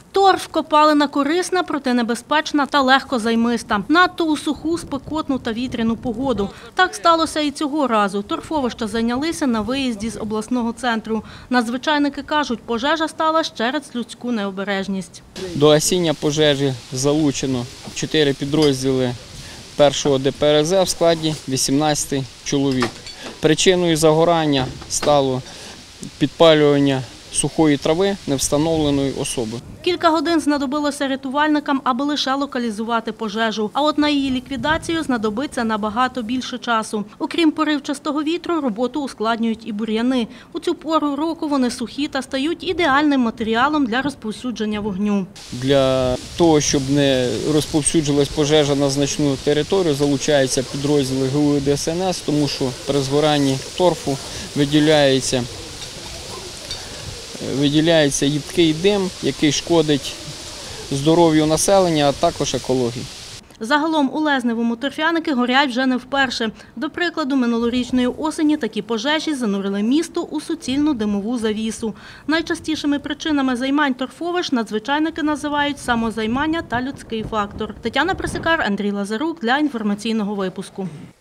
Торф – копалина корисна, проте небезпечна та легкозаймиста. Надто у суху, спекотну та вітряну погоду. Так сталося і цього разу. Торфовища зайнялися на виїзді з обласного центру. Надзвичайники кажуть, пожежа стала через людську необережність. До гасіння пожежі залучено 4 підрозділи 1-го ДПРЗ в складі 18 чоловік. Причиною загорання стало підпалювання сухої трави невстановленої особи. Кілька годин знадобилося рятувальникам, аби лише локалізувати пожежу. А от на її ліквідацію знадобиться набагато більше часу. Окрім поривчастого вітру, роботу ускладнюють і бур'яни. У цю пору року вони сухі та стають ідеальним матеріалом для розповсюдження вогню. Для того, щоб не розповсюджилась пожежа на значну територію, залучаються підрозділи ГУ і ДСНС, тому що при згоранні торфу виділяється їдкий дим, який шкодить здоров'ю населення, а також екології. Загалом у Лезневому торфяники горять вже не вперше. До прикладу, минулорічної осені такі пожежі занурили місто у суцільну димову завісу. Найчастішими причинами займань торфовищ надзвичайники називають самозаймання та людський фактор. Тетяна Присикар, Андрій Лазарук для інформаційного випуску.